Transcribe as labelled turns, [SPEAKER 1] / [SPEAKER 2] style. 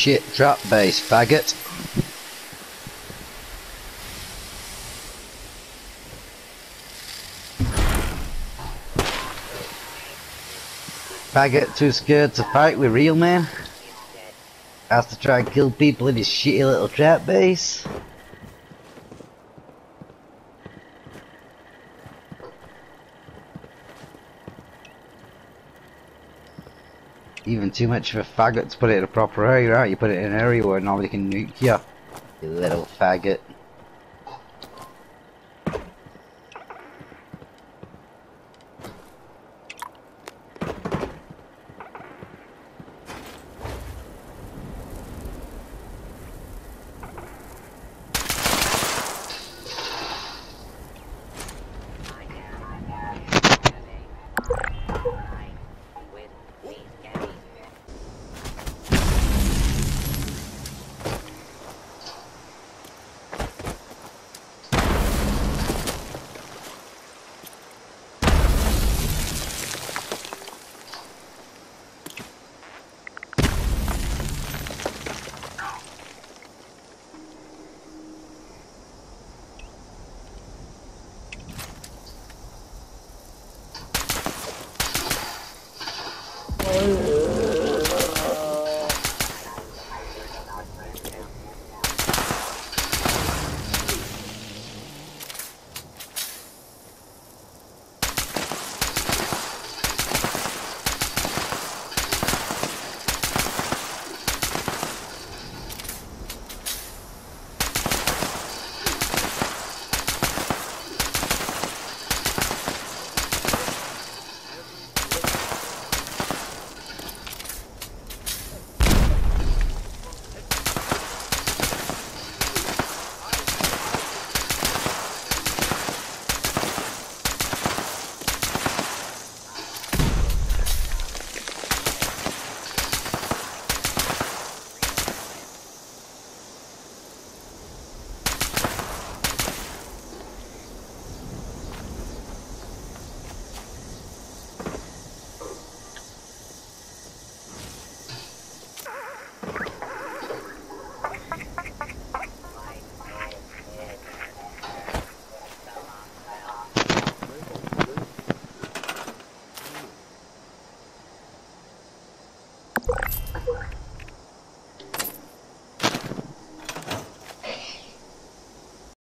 [SPEAKER 1] shit trap base, faggot. Faggot too scared to fight with real men. Has to try and kill people in his shitty little trap base. Even too much of a faggot to put it in a proper area, right? You put it in an area where nobody can nuke you. You little faggot.